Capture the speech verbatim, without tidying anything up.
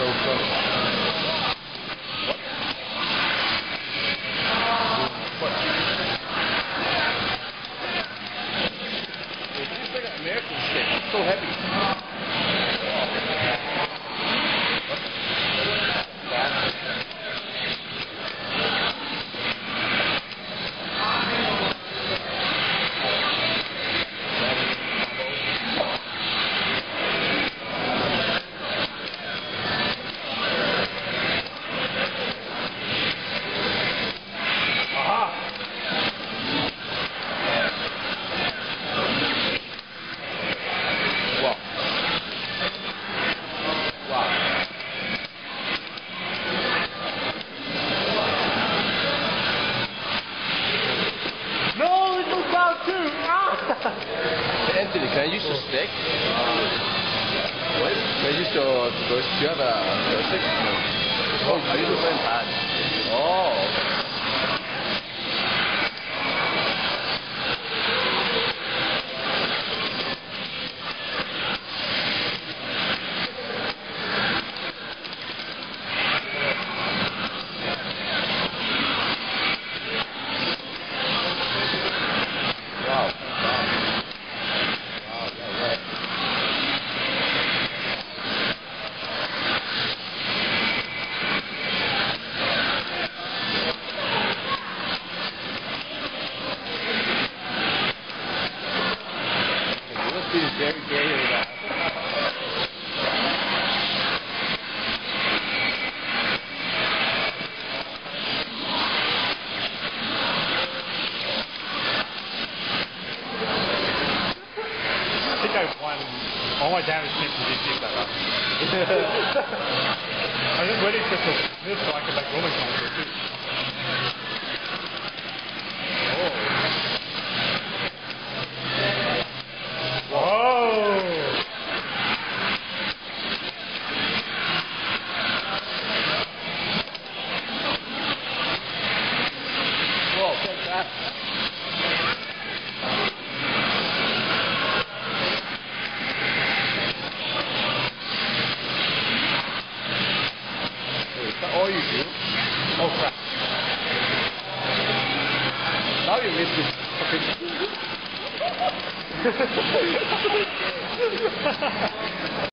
so close. What? It's just like an American stick. It's so heavy. No, it goes down too! Ah! Anthony, can I use your stick? What? Can I use your first? Do you have a joystick? No. Oh, you use the same pad. Oh. This is very gay with that. I think I've won all my damage since you did that. I'm just waiting for this so I can like Roman conquer too. Whoa, take that. Wait, is that all you do? Oh crap. Now you missed it.